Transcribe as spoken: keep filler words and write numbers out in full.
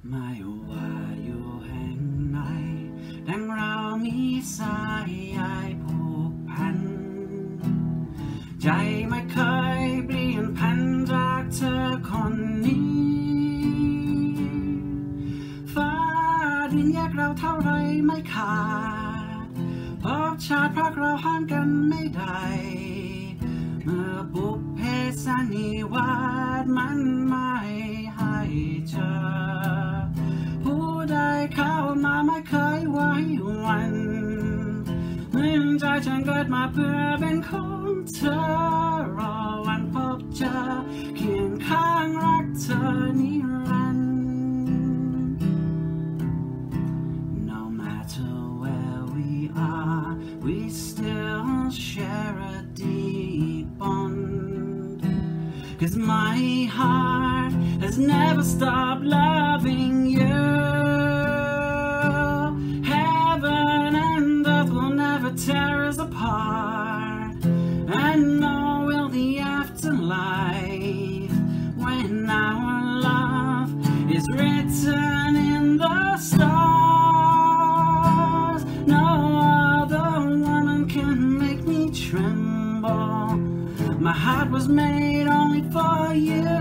ไม่ว่าอยู่แห่งไหนดังเรามีสายใยผูกพันใจไม่เคยเปลี่ยนพันจากเธอคนนี้ฟ้าดินแยกเราเท่าไรไม่ขาดพบชาติพักเราห่างกันไม่ได้เมื่อบุพเพสันนิวาสมันไม่ให้เจอผู้ใดเข้ามาไม่เคยไว้วันเหมือนใจฉันเกิดมาเพื่อเป็นของเธอรอวันพบเจอเคียงข้างรักเธอนิรันดร์ No matter where we are we still share a deep bond cause my heart has never stopped loving you heaven and earth will never tear us apart and nor will the afterlife when our love is written in the stars no other woman can make me tremble my heart was made only for you